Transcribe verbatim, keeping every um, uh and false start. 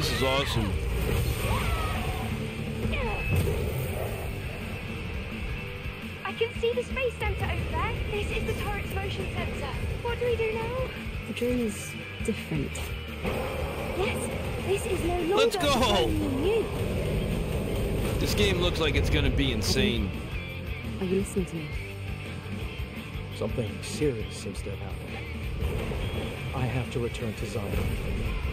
This is awesome. I can see the space center over there. This is the turret's motion sensor. What do we do now? The drone is different. Yes, this is no longer Let's go. the drone we knew. This game looks like it's gonna be insane. Are you listening to me? Something serious seems to have happened. I have to return to Zion.